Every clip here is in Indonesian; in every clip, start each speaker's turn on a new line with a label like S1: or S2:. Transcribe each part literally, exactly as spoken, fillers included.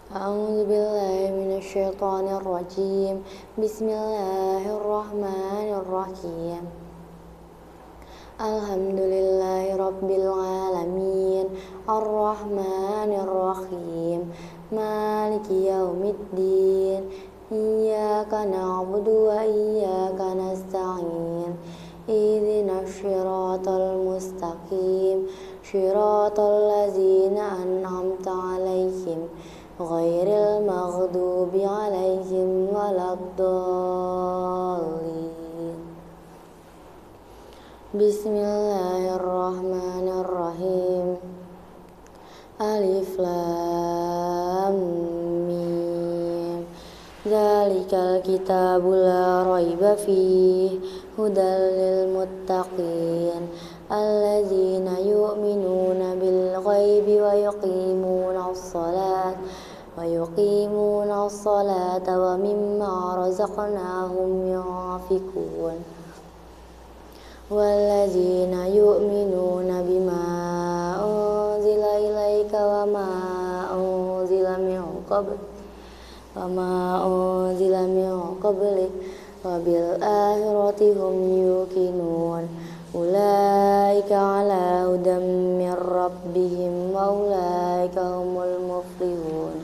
S1: أعوذ بالله من الشيطان الرجيم. بسم الله الرحمن الرحيم. الحمد لله رب العالمين الرحمن الرحيم مالك يوم الدين إياك نعبد وإياك نستعين اهدنا الصراط المستقيم صراط الذين أنعمت عليهم غير المغضوب عليهم ولا الضالين. بسم الله الرحمن الرحيم. ألف لام ميم ذلك الكتاب لا ريب فيه هدى للمتقين الذين يؤمنون بالغيب ويقيمون الصلاة ويقيمون الصلاة ومما رزقناهم ينفقون والذين يؤمنون بما أنزل إليك وما أنزل من قبل وما أنزل من قبلك وبالآخرة هم يوقنون أولئك على هدى من ربهم وأولئك هم المفلحون.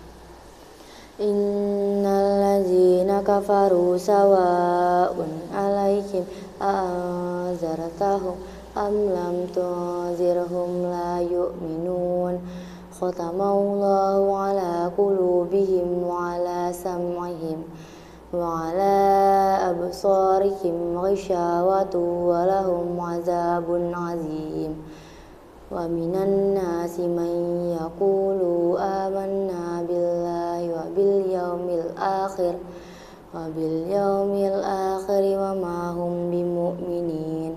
S1: إن الذين كفروا سواء عليهم أأنذرتهم أم لم تنذرهم لا يؤمنون ختم الله على قلوبهم وعلى سمعهم وعلى أبصارهم غشاوة ولهم عذاب عظيم. ومن الناس من يقول آمنا بالله وباليوم الآخر وباليوم الآخر وما هم بمؤمنين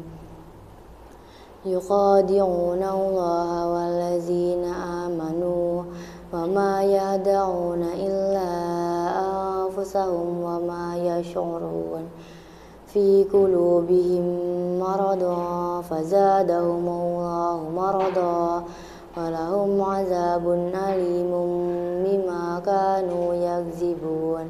S1: يخادعون الله والذين آمنوا وما يخدعون إلا أنفسهم وما يشعرون في قلوبهم مرض فزادهم الله مرضا ولهم عذاب أليم بما كانوا يكذبون.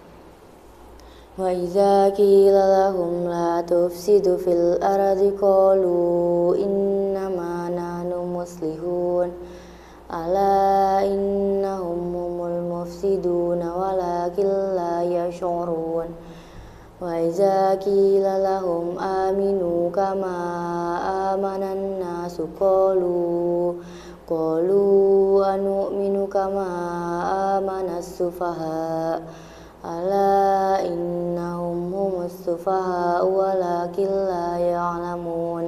S1: وإذا قيل لهم لا تفسدوا في الأرض قالوا إنما نحن مصلحون ألا إنهم هم المفسدون ولكن لا يشعرون. وإذا قيل لهم آمنوا كما آمن الناس قالوا قالوا أنؤمن كما آمن السفهاء ألا إنهم هم السفهاء ولكن لا يعلمون.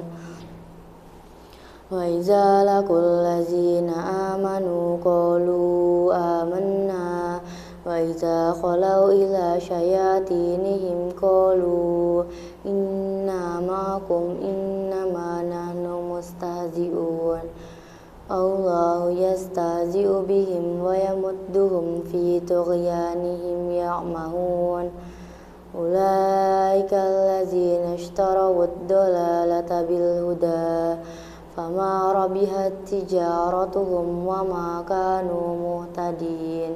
S1: وإذا لقوا الذين آمنوا قالوا آمنا وإذا خلوا إلى شياطينهم قالوا إنا معكم إنما نحن مستهزئون الله يستهزئ بهم ويمدهم في طغيانهم يعمهون أولئك الذين اشتروا الضلالة بالهدى فما ربحت تجارتهم وما كانوا مهتدين.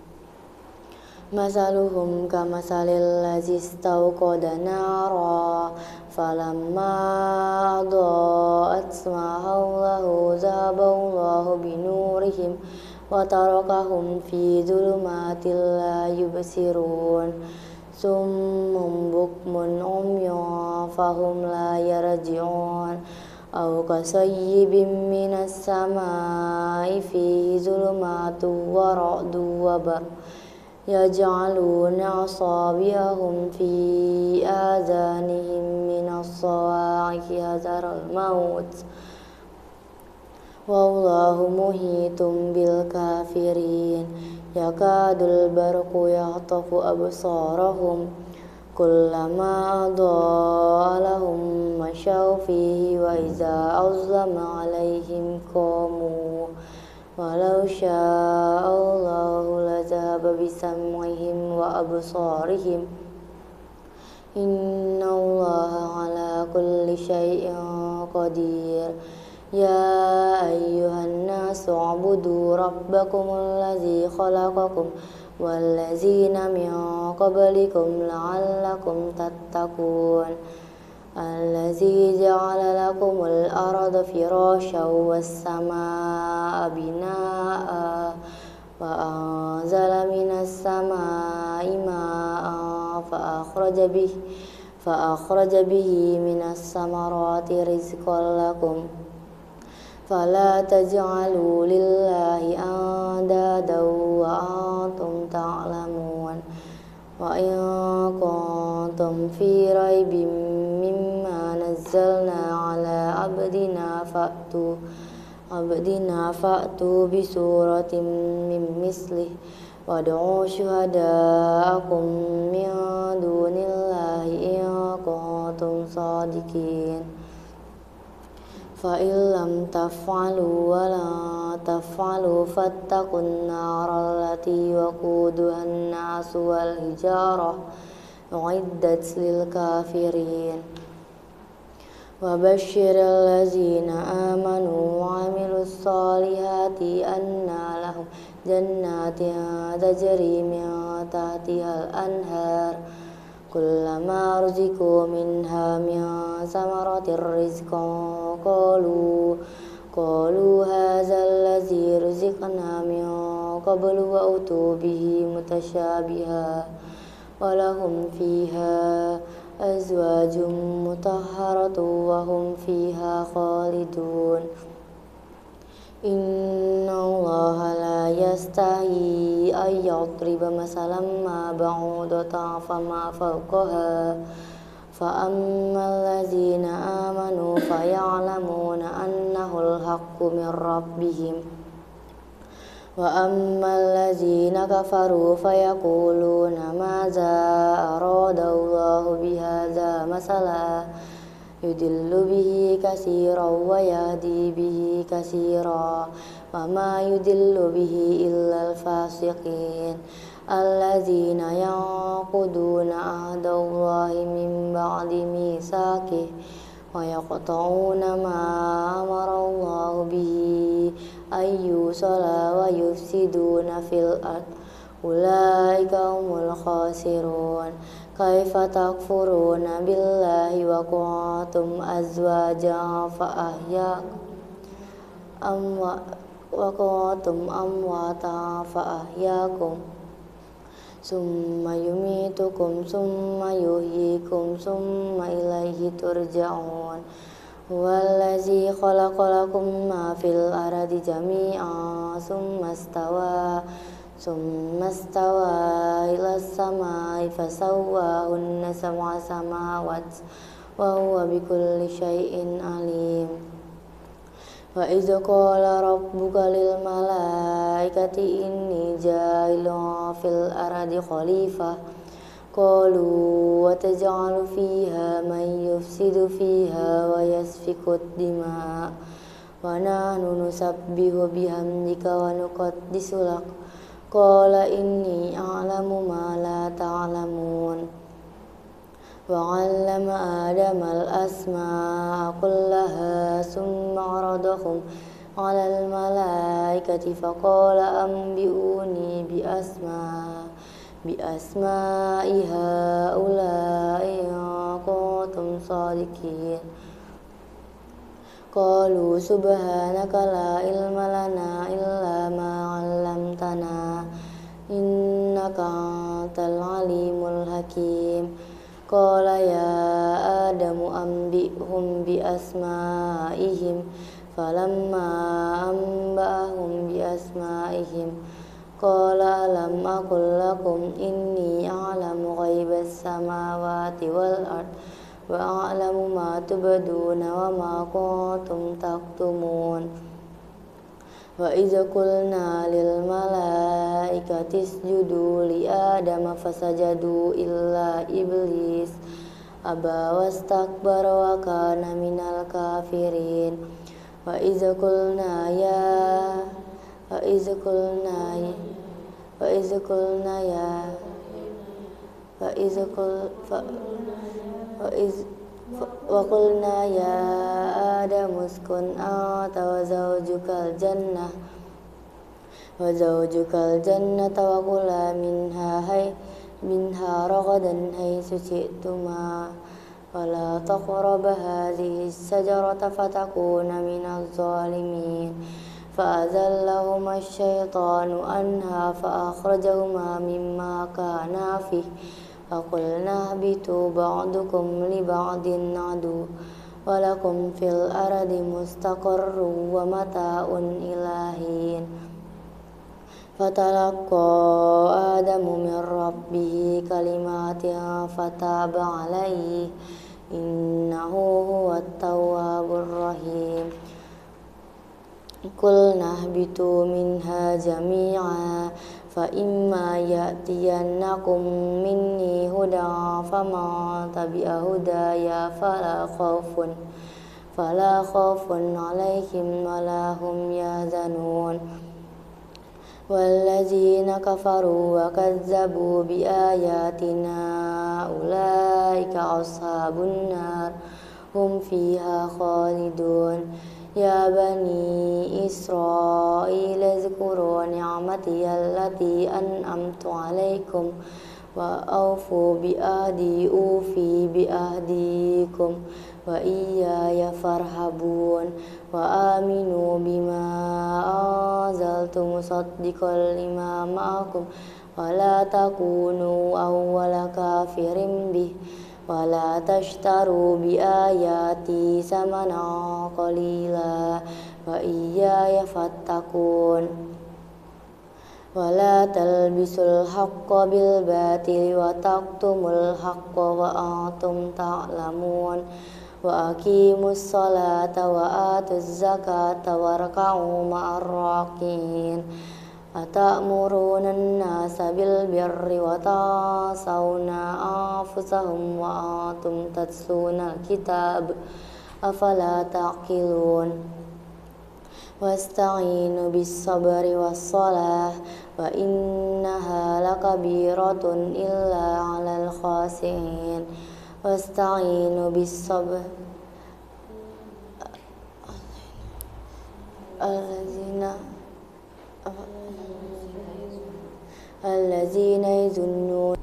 S1: مثلهم كمثل الذي استوقد نارا فلما أضاءت ما حوله ذهب الله بنورهم وتركهم في ظلمات لا يبصرون صم بكم عمي فهم لا يرجعون أو كصيب من السماء فيه ظلمات ورعد وبرق يجعلون أصابعهم في آذانهم من الصواعق حذر الموت والله محيط بالكافرين يكاد البرق يخطف أبصارهم كلما أضاء لهم مشوا فيه وإذا أظلم عليهم قاموا ولو شاء الله لذهب بسمعهم وأبصارهم إن الله على كل شيء قدير يا أيها الناس اعبدوا ربكم الذي خلقكم والذين من قبلكم لعلكم تتقون الذي جعل لكم الأرض فراشا والسماء بناء وأنزل من السماء ماء فأخرج به فأخرج به من الثمرات رزقا لكم فلا تجعلوا لله أندادا وأنتم تعلمون وإن كنتم في ريب مما نزلنا على عبدنا فأتوا عبدنا فأتوا بسورة من مثله وادعوا شهداءكم من دون الله إن كنتم صادقين فإن لم تفعلوا ولا تفعلوا فاتقوا النار التي وقودها الناس والحجارة أعدت للكافرين وبشر الذين آمنوا وعملوا الصالحات أن لهم جنات تجري من تحتها الأنهار كلما رزقوا منها من ثمرة رزقا قالوا قالوا هذا الذي رزقنا من قبل وأتوا به متشابها ولهم فيها أزواج مطهرة وهم فيها خالدون إن الله لا يستحيي أن يضرب مثلا ما بعوضة فما فوقها فأما الذين آمنوا فيعلمون أنه الحق من ربهم وأما الذين كفروا فيقولون ماذا أراد الله بهذا مثلا يضل به كثيرا ويهدي به كثيرا وما يضل به إلا الفاسقين الذين ينقضون عهد الله من بعد ميثاقه ويقطعون ما أمر الله به أن يوصل ويفسدون في الأرض أولئك هم الخاسرون كيف تكفرون بالله وكنتم أزواجا فأحياكم وكنتم أمواتا فأحياكم ثم يميتكم ثم يحييكم ثم إليه ترجعون هو الذي خلق لكم ما في الأرض جميعا ثم استوى ثم استوى إلى السماء فسواهن سبع سماوات وهو بكل شيء عليم وإذ قال ربك للملائكة إني جاعل في الأرض خليفة قالوا وتجعل فيها من يفسد فيها ويسفك الدماء ونحن نسبح بحمدك ونقدس لك قال إني أعلم ما لا تعلمون وعلم آدم الأسماء كلها ثم عرضهم على الملائكة فقال أنبئوني بأسماء بأسماء هؤلاء إن كنتم صادقين قالوا سبحانك لا علم لنا إلا ما علمتنا إنك أنت العليم الحكيم قال يا آدم أنبئهم بأسمائهم فلما أنبأهم بأسمائهم قال ألم أقل لكم إني أعلم غيب السماوات والأرض وأعلم ما تبدون وما كنتم تكتمون وإذ قلنا للملائكة اسجدوا لآدم فسجدوا إلا إبليس أبى واستكبر وكان من الكافرين وإذ قلنا يا وإذ قلنا وإذ قلنا يا وإذ قل وإذ وقلنا يا آدم اسكن أنت وزوجك الجنة وزوجك الجنة وكلا منها هي منها رغدا حيث شئتما ولا تقربا هذه الشجرة فتكون من الظالمين فأزلهما الشيطان عنها فأخرجهما مما كانا فيه وقلنا اهبطوا بعضكم لبعض عدو ولكم في الأرض مستقر ومتاع إلى حين فتلقى آدم من ربه كلمات فتاب عليه إنه هو التواب الرحيم قلنا اهبطوا منها جميعا فإما يأتينكم مني هدى فمن تبع هدايا فلا خوف فلا خوف عليهم ولا هم يحزنون والذين كفروا وكذبوا بآياتنا أولئك أصحاب النار هم فيها خالدون يا بني إسرائيل اذكروا نعمتي التي أنعمت عليكم وأوفوا بعهدي أوفي بعهدكم وإياي فارهبون وآمنوا بما أنزلت مصدقا لما معكم ولا تكونوا أول كافر به ولا تشتروا بآياتي ثمنا قليلا وإياي فاتقون ولا تلبسوا الحق بالباطل وتكتموا الحق وأنتم تعلمون وأقيموا الصلاة وآتوا الزكاة واركعوا مع الراكعين أتأمرون الناس بالبر وتنسون أنفسهم وأنتم تتلون الكتاب أفلا تعقلون واستعينوا بالصبر والصلاة وإنها لكبيرة إلا على الخاشعين واستعينوا بالصبر الذين الذين يظنون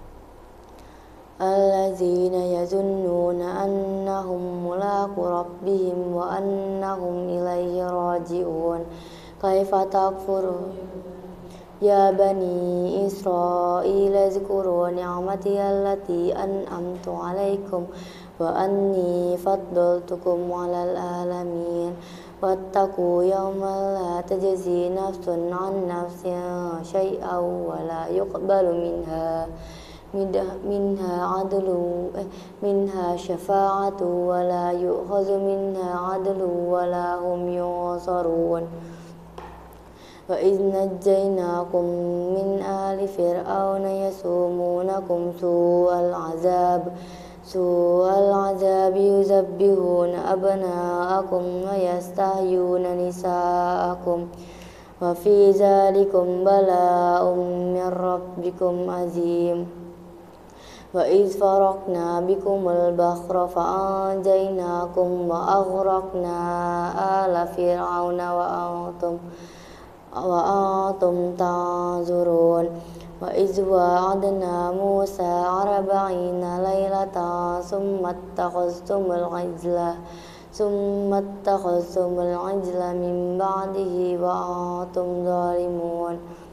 S1: الذين يظنون أنهم ملاقو ربهم وأنهم إليه راجعون كيف تكفرون يا بني إسرائيل اذكروا نعمتي التي أنعمت عليكم وأني فضلتكم على العالمين واتقوا يوما لا تجزي نفس عن نفس شيئا ولا يقبل منها منها عدل منها شفاعة ولا يؤخذ منها عدل ولا هم ينصرون وإذ نجيناكم من آل فرعون يسومونكم سوء العذاب سوء العذاب يذبحون أبناءكم ويستحيون نساءكم وفي ذلكم بلاء من ربكم عظيم وإذ فرقنا بكم البحر فأنجيناكم وأغرقنا آل فرعون وأنتم وأنتم تنظرون وإذ وعدنا موسى أربعين ليلة ثم اتخذتم العجل ثم اتخذتم العجل من بعده وأنتم ظالمون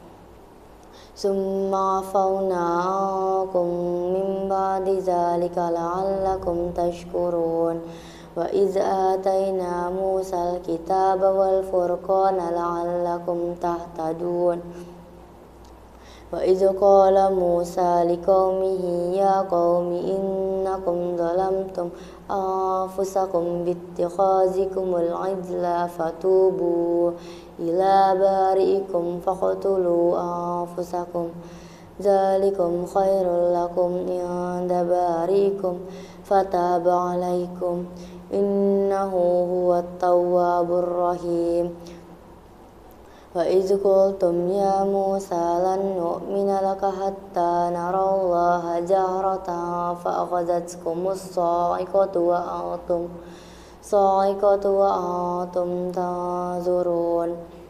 S1: ثم عفونا عنكم من بعد ذلك لعلكم تشكرون وإذ آتينا موسى الكتاب والفرقان لعلكم تهتدون وإذ قال موسى لقومه يا قوم إنكم ظلمتم أنفسكم باتخاذكم العجل فتوبوا إلى بارئكم فاقتلوا أنفسكم ذلكم خير لكم عند بارئكم فتاب عليكم إنه هو التواب الرحيم وإذ قلتم يا موسى لن نؤمن لك حتى نرى الله جهرة فأخذتكم الصاعقة وأنتم صاعقة وأنتم تنظرون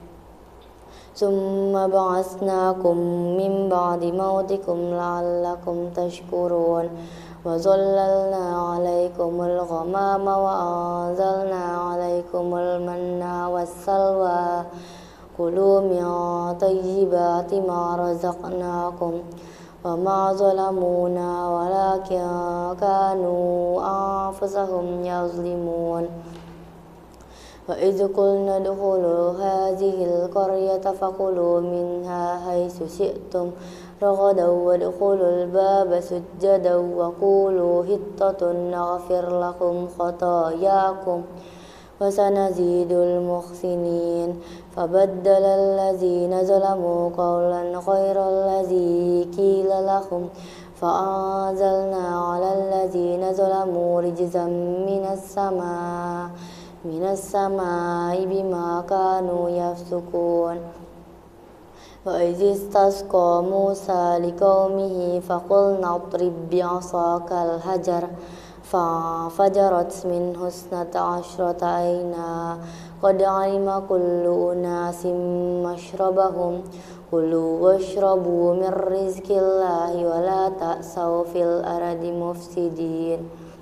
S1: ثم بعثناكم من بعد موتكم لعلكم تشكرون وظللنا عليكم الغمام وأنزلنا عليكم المن والسلوى كلوا من طيبات ما رزقناكم وما ظلمونا ولكن كانوا أنفسهم يظلمون وإذ قلنا ادخلوا هذه القرية فكلوا منها حيث شئتم رغدا وادخلوا الباب سجدا وقولوا حطة نغفر لكم خطاياكم وسنزيد المحسنين فبدل الذين ظلموا قولا غير الذي قيل لهم فأنزلنا على الذين ظلموا رجزا من السماء من السماء بما كانوا يفسقون وإذ استسقى موسى لقومه فقلنا اضرب بعصاك الحجر فانفجرت منه اثنتا عشرة عينا قد علم كل أناس مشربهم كلوا واشربوا من رزق الله ولا تأسوا في الأرض مفسدين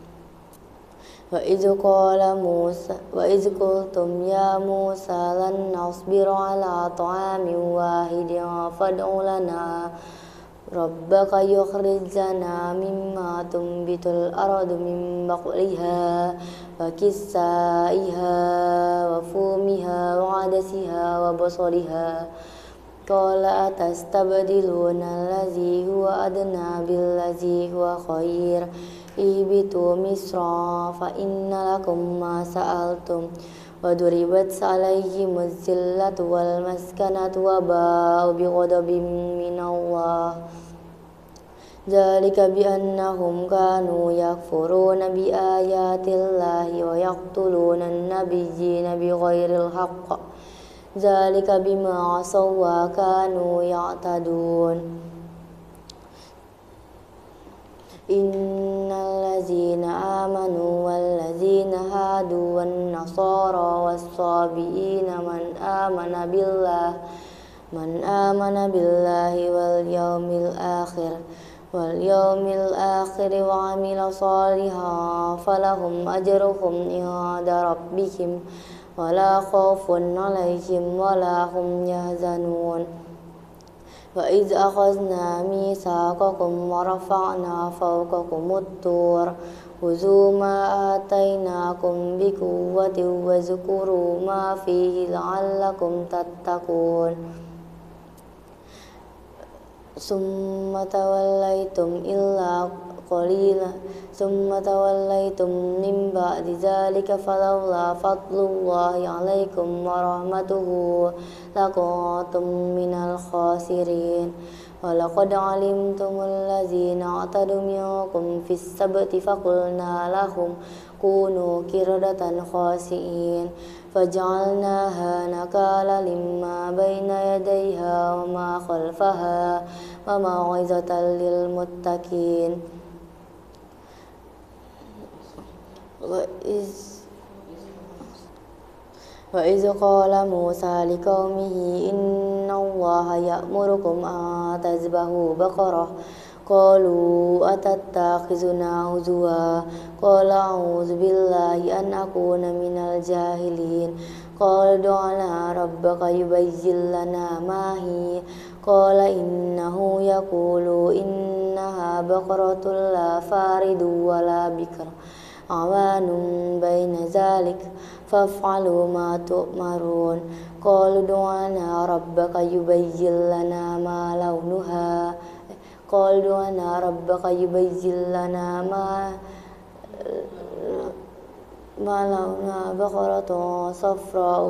S1: وإذ قال موسى وإذ قلتم يا موسى لن نصبر على طعام واحد فادع لنا ربك يخرج لنا مما تنبت الأرض من بقلها وكسائها وفومها وعدسها وبصلها قال أتستبدلون الذي هو أدنى بالذي هو خير اهبطوا مصرا فإن لكم ما سألتم وضربت عليهم الذلة والمسكنة وباءوا بغضب من الله ذلك بأنهم كانوا يكفرون بآيات الله ويقتلون النبيين بغير الحق ذلك بما عصوا وكانوا يعتدون إن الذين آمنوا والذين هادوا والنصارى والصابئين من آمن بالله من آمن بالله واليوم الآخر واليوم الآخر وعمل صالحا فلهم أجرهم عند ربهم ولا خوف عليهم ولا هم يحزنون وإذ أخذنا ميثاقكم ورفعنا فوقكم الطور خذوا ما آتيناكم بقوة واذكروا ما فيه لعلكم تتقون ثم توليتم إلا قليلا ثم توليتم من بعد ذلك فلولا فضل الله عليكم ورحمته لكنتم من الخاسرين ولقد علمتم الذين اعتدوا منكم في السبت فقلنا لهم كونوا قردة خاسئين فجعلناها نكالا لما بين يديها وما خلفها وموعظة للمتقين وإذ وإذ قال موسى لقومه إن الله يأمركم أن تذبحوا بقرة قالوا أتتخذنا هزوا قال أعوذ بالله أن أكون من الجاهلين قال ادع لنا ربك يبين لنا ما هي قال إنه يقول إنها بقرة لا فارض ولا بكر عوان بين ذلك فافعلوا ما تؤمرون قالوا ادع لنا ربك يبين لنا ما لونها قال ادع لنا ربك يبين لنا ما ما لونها بقرة صفراء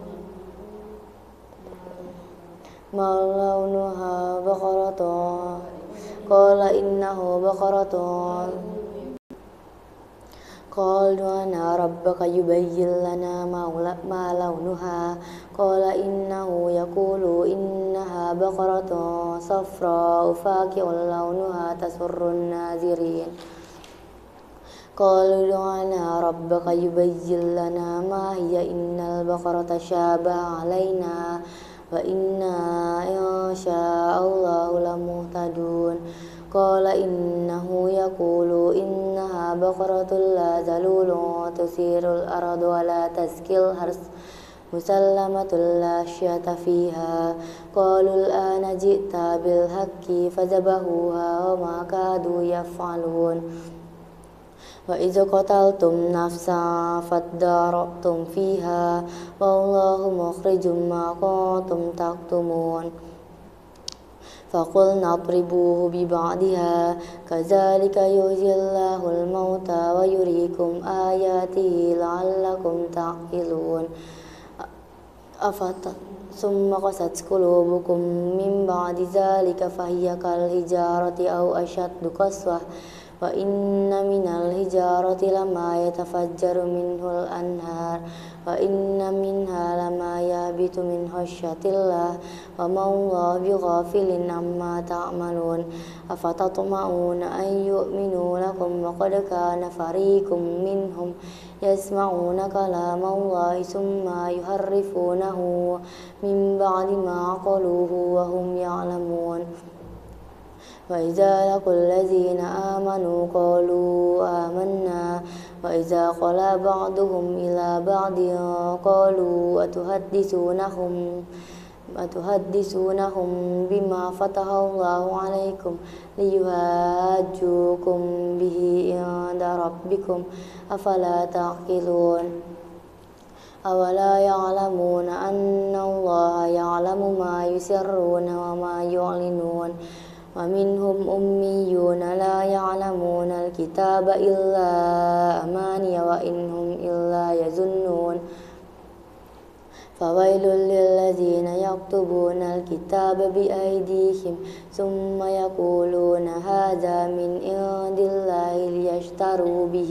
S1: ما لونها بقرة قال إنه بقرة قال ادع لنا ربك يبين لنا ما لونها قال إنه يقول إنها بقرة صفراء فاقع لونها تسر الناظرين قالوا ادع لنا ربك يبين لنا ما هي إن البقرة شابه علينا وإنا إن شاء الله لمهتدون قال إنه يقول إنها بقرة لا ذلول تثير الأرض ولا تسقي الحرث مسلمة لا شية فيها قالوا الآن جئت بالحق فذبحوها وما كادوا يفعلون وإذ قتلتم نفسا فادارأتم فيها والله مخرج ما كنتم تكتمون فقلنا اضربوه ببعضها كذلك يحيي الله الموتى ويريكم آياته لعلكم تعقلون أفت ثم قست قلوبكم من بعد ذلك فهي كالحجارة أو أشد قسوة وإن من الحجارة لما يتفجر منه الأنهار وإن منها لما يهبط من خشية الله وما الله بغافل عما تعملون أفتطمعون أن يؤمنوا لكم وقد كان فريق منهم يسمعون كلام الله ثم يحرفونه من بعد ما عقلوه وهم يعلمون وإذا لقوا الذين آمنوا قالوا آمنا وإذا خلا بعضهم إلى بعض قالوا أتحدثونهم أتحدثونهم بما فتح الله عليكم ليحاجوكم به عند ربكم أفلا تعقلون أولا يعلمون أن الله يعلم ما يسرون وما يعلنون ومنهم أميون لا يعلمون الكتاب إلا أماني وإنهم إلا يظنون فويل للذين يكتبون الكتاب بأيديهم ثم يقولون هذا من عند الله ليشتروا به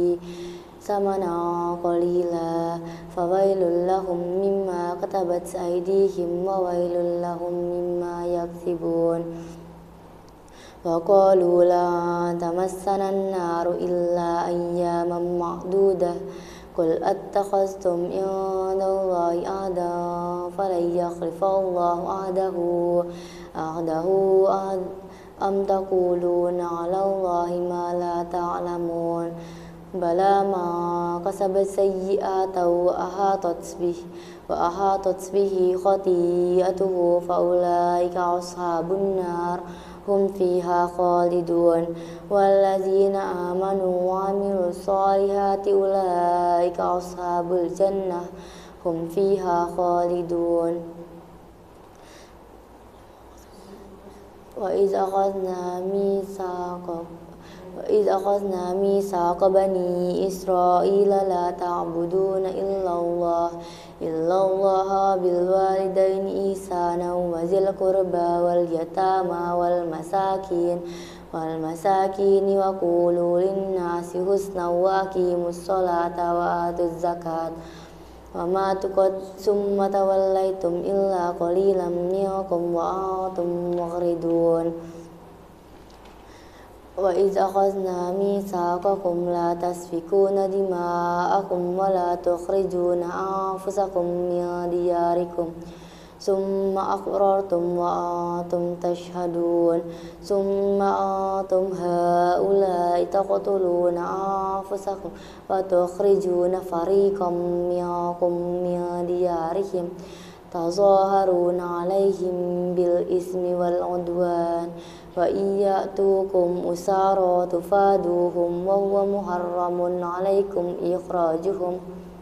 S1: ثمنا قليلا فويل لهم مما كتبت أيديهم وويل لهم مما يكسبون وقالوا لا تمسنا النار إلا أياما معدودة قل أتخذتم عند الله عهدا فلن يخلف الله عهده عهده أم تقولون على الله ما لا تعلمون بلى ما كسبت سيئات وأحاطت به وأحاطت به خطيئته فأولئك أصحاب النار هم فيها خالدون والذين آمنوا وعملوا الصالحات أولئك أصحاب الجنة هم فيها خالدون وإذ أخذنا ميثاق وإذ أخذنا ميثاق بني إسرائيل لا تعبدون إلا الله إلا الله بالوالدين إحسانا وذي القربى واليتامى والمساكين والمساكين وقولوا للناس حسنا وأقيموا الصلاة وآتوا الزكاة وما تقد ثم توليتم إلا قليلا منكم وأنتم معرضون وإذ أخذنا ميثاقكم لا تسفكون دماءكم ولا تخرجون أنفسكم من دياركم ثم أقررتم وأنتم تشهدون ثم أنتم هؤلاء تقتلون أنفسكم وتخرجون فريقا منكم من ديارهم تظاهرون عليهم بالإثم والعدوان وإن يأتوكم أسارى تفادوهم وهو محرم عليكم إخراجهم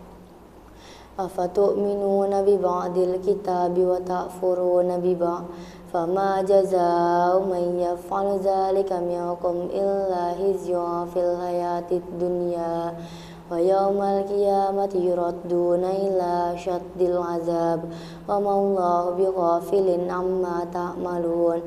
S1: أفتؤمنون ببعض الكتاب وتكفرون ببعض فما جزاء من يفعل ذلك منكم إلا خزي في الحياة الدنيا ويوم القيامة يردون إلى أشد العذاب وما الله بغافل عما تعملون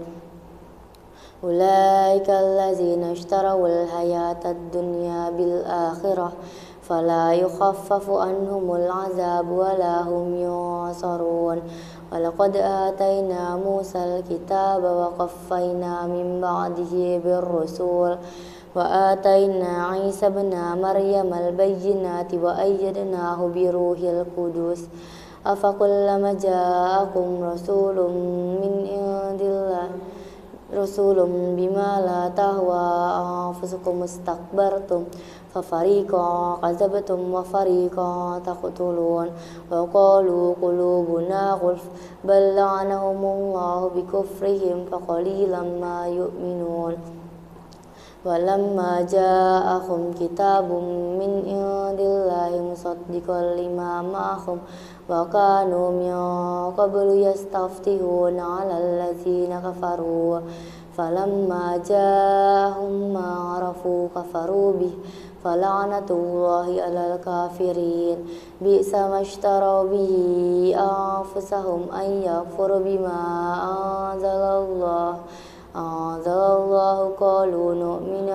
S1: أولئك الذين اشتروا الحياة الدنيا بالآخرة فلا يخفف عنهم العذاب ولا هم ينصرون ولقد آتينا موسى الكتاب وقفينا من بعده بالرسل وآتينا عيسى ابن مريم البينات وأيدناه بروح القدس أفكلما جاءكم رسول من عند الله رسول بما لا تهوى أنفسكم استكبرتم ففريقا كذبتم وفريقا تقتلون وقالوا قلوبنا غلف بل لعنهم الله بكفرهم فقليلا ما يؤمنون ولما جاءهم كتاب من عند الله مصدقا لما معهم وكانوا من قبل يستفتحون على الذين كفروا فلما جاءهم ما عرفوا كفروا به فلعنة الله على الكافرين بئس ما اشتروا به أنفسهم أن يكفروا بما أنزل الله أنزل الله قالوا نؤمن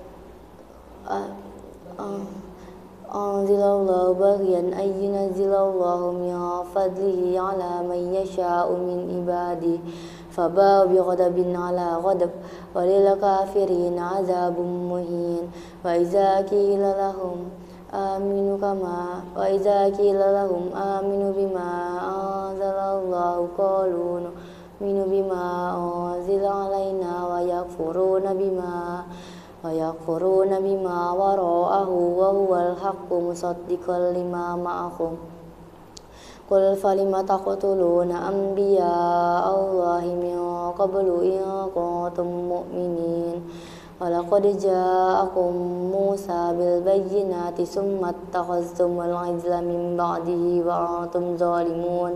S1: أنزل الله بغيا أن ينزل الله من فضله على من يشاء من عباده فباءوا بغضب على غضب وللكافرين عذاب مهين وإذا قيل لهم آمنوا كما وإذا قيل لهم آمنوا بما أنزل الله قالوا نؤمن بما أنزل علينا ويكفرون بما ويكفرون بما وراءه وهو الحق مصدقا لما معهم قل فلم تقتلون أنبياء الله من قبل إن كنتم مؤمنين ولقد جاءكم موسى بالبينات ثم اتخذتم العجل من بعده وأنتم ظالمون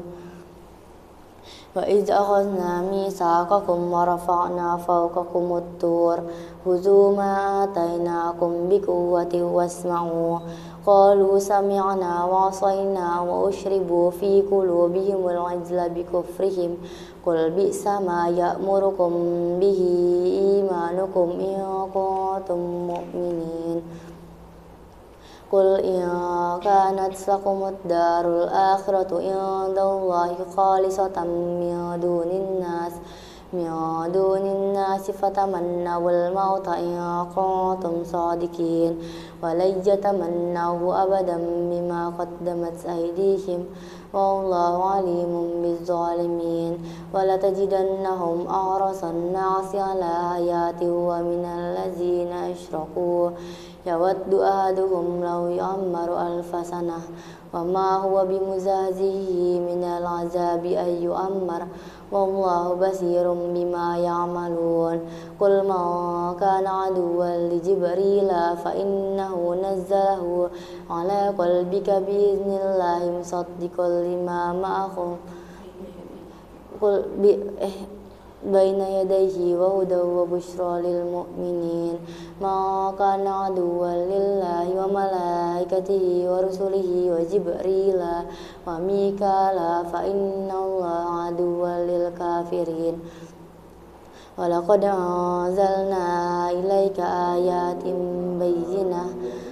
S1: وإذ أخذنا ميثاقكم ورفعنا فوقكم الطور خذوا ما آتيناكم بقوة واسمعوا قالوا سمعنا وعصينا وأشربوا في قلوبهم العجل بكفرهم قل بئس ما يأمركم به إيمانكم إن كنتم مؤمنين قل إن كانت لكم الدار الآخرة عند الله خالصة من دون الناس من دون الناس فتمنوا الموت إن كنتم صادقين ولن يتمنوه أبدا بما قدمت أيديهم والله عليم بالظالمين ولتجدنهم أحرص الناس على حياة ومن الذين أشركوا يود أحدهم لو يعمر ألف سنة وما هو بمزحزحه من العذاب أن يعمر والله بصير بما يعملون قل من كان عدوا لجبريل فإنه نزله على قلبك بإذن الله مصدقا لما معكم قل بين يديه وهدى وبشرى للمؤمنين ما كان عدوا لله وملائكته ورسله وجبريل وميكال فإن الله عدو للكافرين ولقد أنزلنا إليك آيات بينة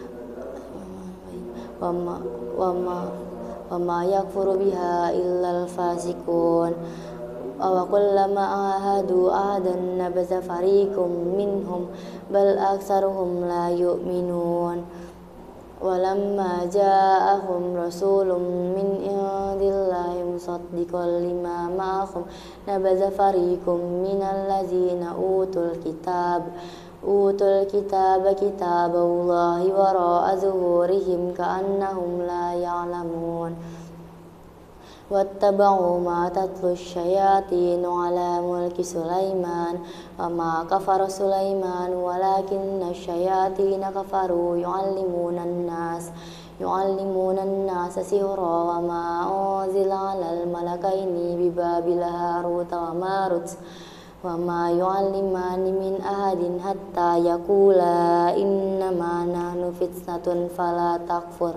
S1: وما, وما, وما يكفر بها إلا الفاسقون وكلما عاهدوا عهدا نبذ فريق منهم بل أكثرهم لا يؤمنون ولما جاءهم رسول من عند الله مصدقا لما معهم نبذ فريق من الذين أوتوا الكتاب أوتوا الكتاب كتاب الله وراء ظهورهم كأنهم لا يعلمون واتبعوا ما تتلو الشياطين على ملك سليمان وما كفر سليمان ولكن الشياطين كفروا يعلمون الناس يعلمون الناس سحرا وما أنزل على الملكين ببابل هاروت وماروت وما يعلمان من أحد حتى يقولا إنما نحن فتنة فلا تكفر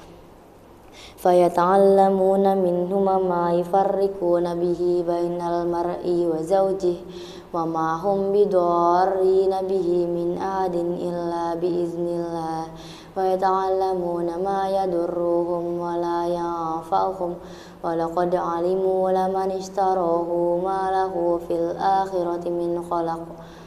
S1: فيتعلمون منهما ما يفرقون به بين المرء وزوجه وما هم بضارين به من أحد إلا بإذن الله ويتعلمون ما يضرهم ولا ينفعهم ولقد علموا لمن اشتراه ما له في الآخرة من خلق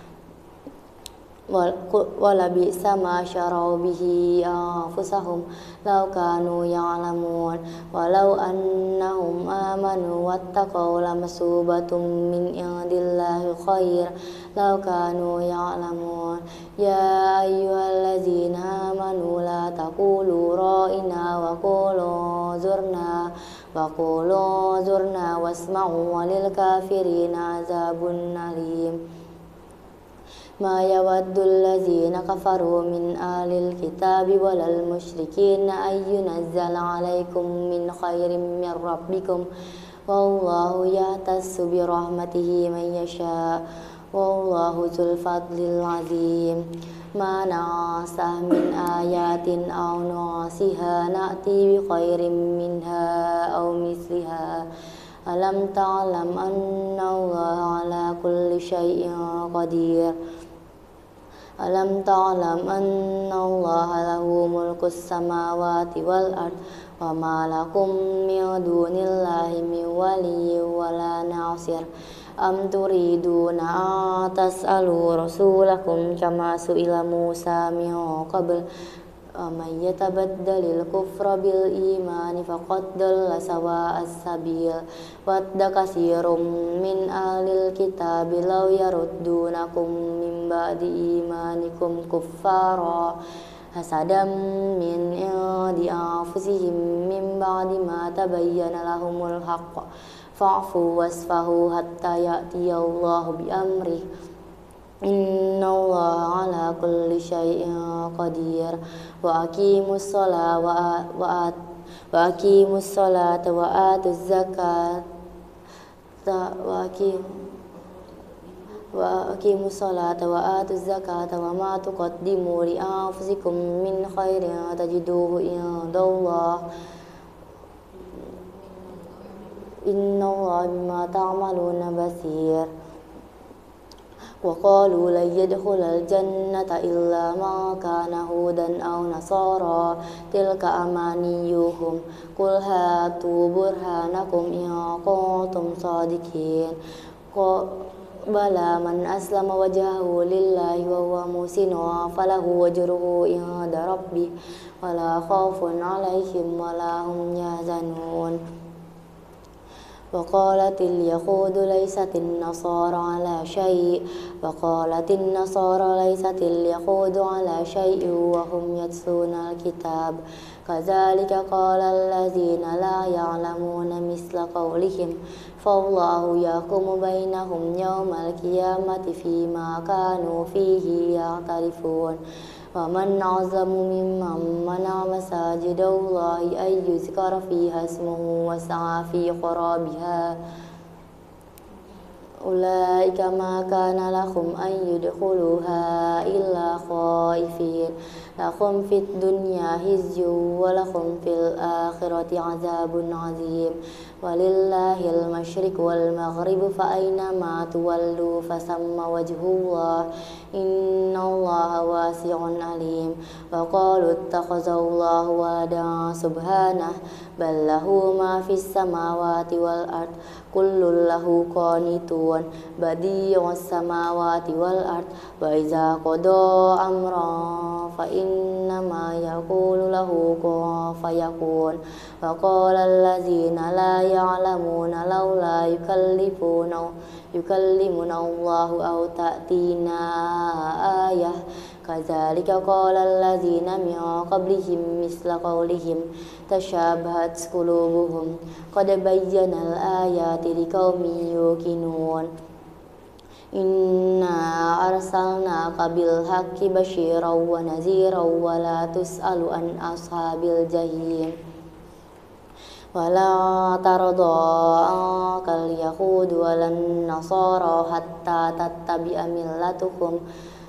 S1: ولبئس ما شروا به أنفسهم لو كانوا يعلمون ولو أنهم آمنوا واتقوا لمثوبة من عند الله خير لو كانوا يعلمون يا أيها الذين آمنوا لا تقولوا رائنا وقولوا انظرنا وقولوا انظرنا واسمعوا وللكافرين عذاب أليم ما يود الذين كفروا من أهل الكتاب ولا المشركين أن ينزل عليكم من خير من ربكم والله يختص برحمته من يشاء والله ذو الفضل العظيم ما ننسخ من آيات أو ننسها نأتي بخير منها أو مثلها ألم تعلم أن الله على كل شيء قدير ألم تعلم أن الله له ملك السماوات والأرض وما لكم من دون الله من ولي ولا ناصر أم تريدون أن تسألوا رسولكم كما سئل موسى من قبل ومن يتبدل الكفر بالإيمان فقد ضل سواء السبيل ود كثير من أهل الكتاب لو يردونكم من بعد إيمانكم كفارا حسدا من عند أنفسهم من بعد ما تبين لهم الحق فاعفوا واصفحوا حتى يأتي الله بأمره إن الله على كل شيء قدير وأقيموا الصلاة وأقيموا الصلاة وآتوا الزكاة وأقيموا الصلاة وآتوا الزكاة وما تقدموا لأنفسكم من خير تجدوه عند الله إن الله بما تعملون بصير وقالوا لن يدخل الجنة إلا من كان هودا أو نصارى تلك أمانيهم قل هاتوا برهانكم إن كنتم صادقين بلى من أسلم وجهه لله وهو محسن فله أجره عند ربه ولا خوف عليهم ولا هم يحزنون وقالت اليهود ليست النصارى على شيء وقالت النصارى ليست اليهود على شيء وهم يتلون الكتاب كذلك قال الذين لا يعلمون مثل قولهم فالله يحكم بينهم يوم القيامة فيما كانوا فيه يختلفون ومن أعظم ممن منع مساجد الله أن يذكر فيها اسمه وسعى في خرابها أولئك ما كان لهم أن يدخلوها إلا خائفين لهم في الدنيا خزي ولهم في الآخرة عذاب عظيم ولله المشرق والمغرب فأينما تولوا فثم وجه الله إن الله واسع عليم وقالوا اتخذ الله ولدا سبحانه بل له ما في السماوات والأرض كل له قانتون بديع السماوات والأرض وإذا قضى أمرا فإنما يقول له كن فيكون وقال الذين لا يعلمون لولا يكلفون يكلمنا الله أو تأتينا آية كذلك قال الذين من قبلهم مثل قولهم تشابهت قلوبهم قد بينا الآيات لقوم يوقنون إنا أرسلناك بالحق بشيرا ونذيرا ولا تسأل عن أصحاب الجحيم ولا ترضى عنك اليهود ولا النصارى حتى تتبع ملتهم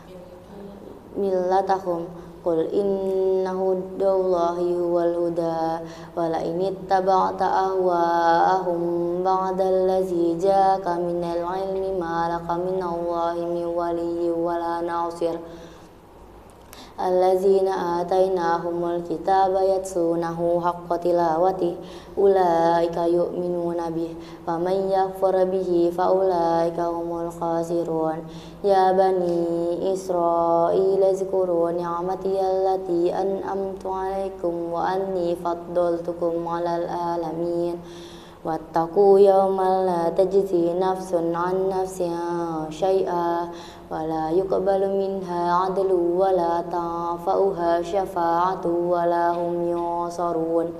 S1: ملتهم قل إن هدى الله هو الهدى ولئن اتبعت أهواءهم بعد الذي جاءك من العلم ما لك من الله من ولي ولا ناصر allazina atainahumul kitaba yatlunahu haqqa tilawatih ulaika yu'minuna bih wa man yakfur bihi fa ulaika humul khasirun. Ya bani Israil zkuru ni'mati allati an'amtu alaikum wa anni faddaltukum 'alal alamin. Wattaqu yawman la tajzi nafsun 'an nafsin syai'a wa la yuqbalu minha 'adlun wa la tanfa'uha syafa'atu wa la hum yunsarun.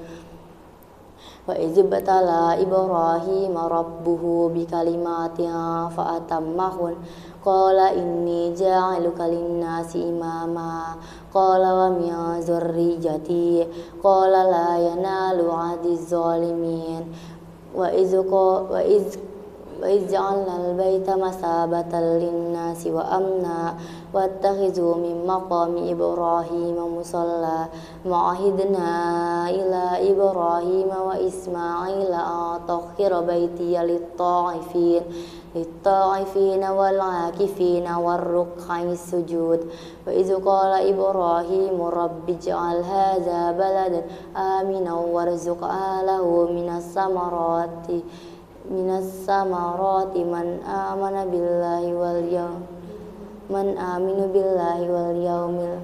S1: Wa idh ibtala Ibrahima rabbuhu bikalimatin fa'atammahun qala inni ja'iluka linnasi imama qala wa min dzurriyyati qala la yanalu 'ahdiz zalimin. Wa iz wa iz wa iz ja'alna al-baita masabatan lin-nasi wa amna wattakhidhu min maqami Ibrahima musalla ma'ahidna ila Ibrahima wa Ismaila an tahhira baitiya lit-ta'ifin lit-ta'ifina wal-'akifina war-ruk'is sujud. Wa iz qala Ibrahimu rabbi ij'al hadza baladan aminan warzuq ahlahu minas samarati minas samarati man amana billahi wal yawm man aminu billahi wal yaumil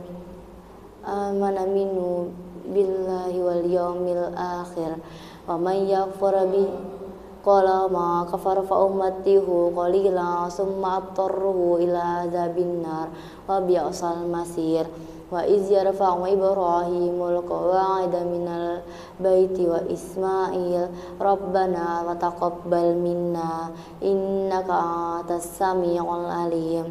S1: amana minu billahi wal yaumil akhir wa man yakfur bi qala ma kafara fa ummatihu qalilan summa abtarruhu ila azabin nar wa bi'sal masir. Wa iz yarfa'u Ibrahimul qawa'ida minal baiti wa Ismail rabbana wa taqabbal minna innaka antas sami'ul alim.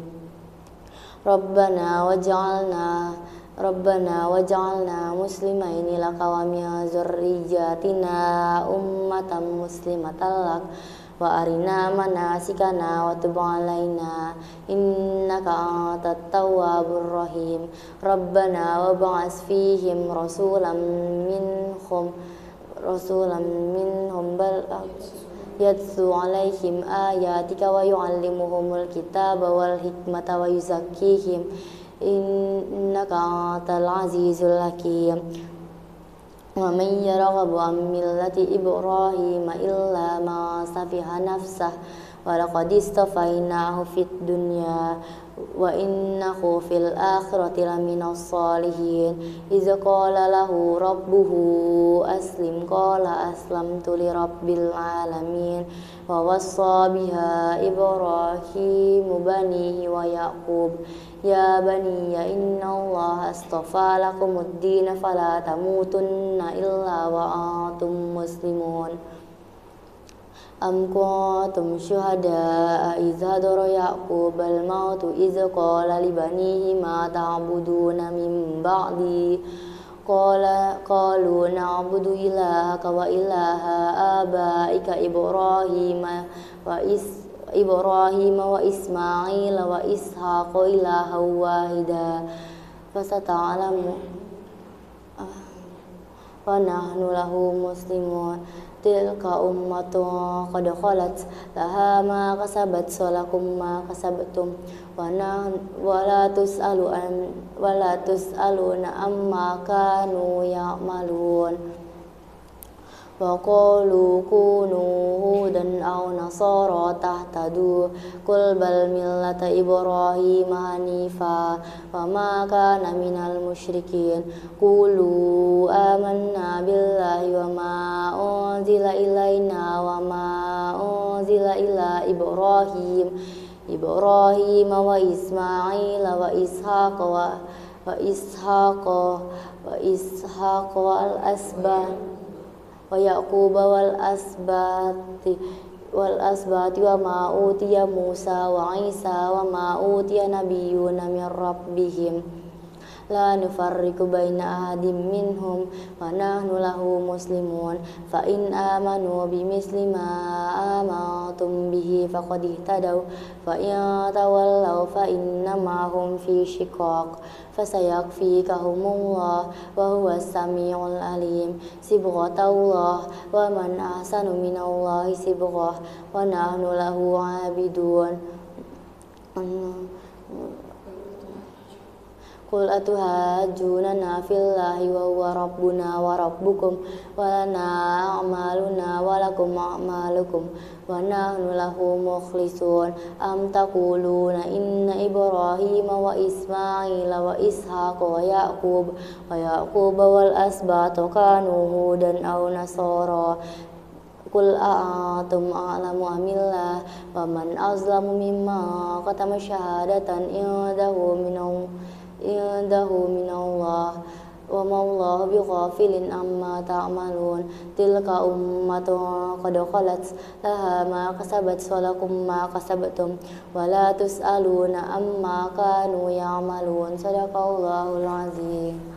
S1: Rabbana waj'alna Rabbana waj'alna muslimaini laka wa min dzurriyyatina ummatan muslimatan lak wa arina manasikana wa tub alaina innaka antat tawwabur rahim. Rabbana wab'ats fihim rasulan minhum rasulan minhum bal yatlu alaihim ayatika wa yu'allimuhumul kitaba wal hikmata wa yuzakkihim innaka antal azizul hakim. Wa man yarghabu an millati Ibrahima illa ma safiha nafsah wa laqad istafainahu fid dunya wa innahu fil akhirati laminas salihin. Iz qala lahu rabbuhu aslim qala aslamtu li rabbil alamin. Wa wassa biha Ibrahimu banihi wa Yaqub ya baniya innallaha astafa lakumud din fala tamutunna illa wa antum muslimun. Am kuntum syuhada'a idh hadara Ya'qub al-mautu idh qala li banihi ma ta'buduna min ba'di qala qalu na'budu ilahaka wa ilaha abaika Ibrahima wa is Ibrahim wa Ismail wa Ishaq ilaha wahida fasata'lamu wa nahnu lahu muslimun. Tilka ummatun qad khalat laha ma kasabat walakum ma kasabtum wa la tus'alu an wa la tus'aluna amma kanu ya'malun. Wa qalu kunu hudan aw nasara tahtadu qul bal millata Ibrahim hanifa wa ma kana minal musyrikin. Qulu amanna billahi wa ma unzila ilaina wa ma unzila ila Ibrahim Ibrahim wa Ismail wa Ishaq wa wa Ishaq wa Ishaq wal asbat wa Yaqub wal asbati wal asbati wa ma utiya Musa wa Isa wa ma utiya nabiyyuna min rabbihim la nufarriqu baina ahadin minhum wa nahnu lahu muslimun. Fa in amanu bimisli ma amantum bihi faqad ihtadaw fa in tawallaw fa innama hum fi shiqaq fasayakfikahumullah wa huwas samiul alim. Sibghatallah wa man ahsanu minallahi sibghah wa nahnu lahu abidun. Qul atuhajjunana fillahi wa huwa rabbuna wa rabbukum wa lana a'maluna wa lakum a'malukum wa nahnu lahu mukhlisun. Am taquluna inna Ibrahima wa Ismaila wa Ishaqa wa Yaqub wa Yaqub wal asbata kanu hudan aw nasara. Qul a'antum a'lamu amillah wa man azlamu mimma katama syahadatan indahu minallah indahu minallah wa ma Allahu bighafilin amma ta'malun. Tilka ummatun qad khalat laha ma kasabat wa lakum ma kasabtum wa la tus'aluna amma kanu ya'malun. Shadaqallahul azim.